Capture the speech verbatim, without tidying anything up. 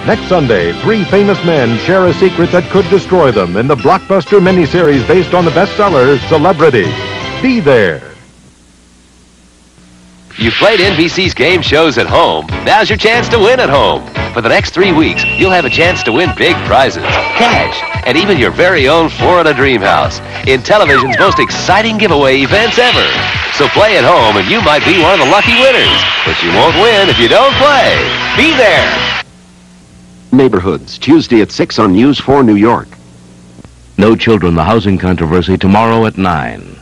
Next Sunday, three famous men share a secret that could destroy them in the blockbuster miniseries based on the bestseller Celebrity. Be there. You've played N B C's game shows at home. Now's your chance to win at home. For the next three weeks, you'll have a chance to win big prizes, cash, and even your very own Florida Dream House in television's most exciting giveaway events ever. So play at home and you might be one of the lucky winners. But you won't win if you don't play. Be there. Neighborhoods, Tuesday at six on News four New York. No Children, the housing controversy, tomorrow at nine.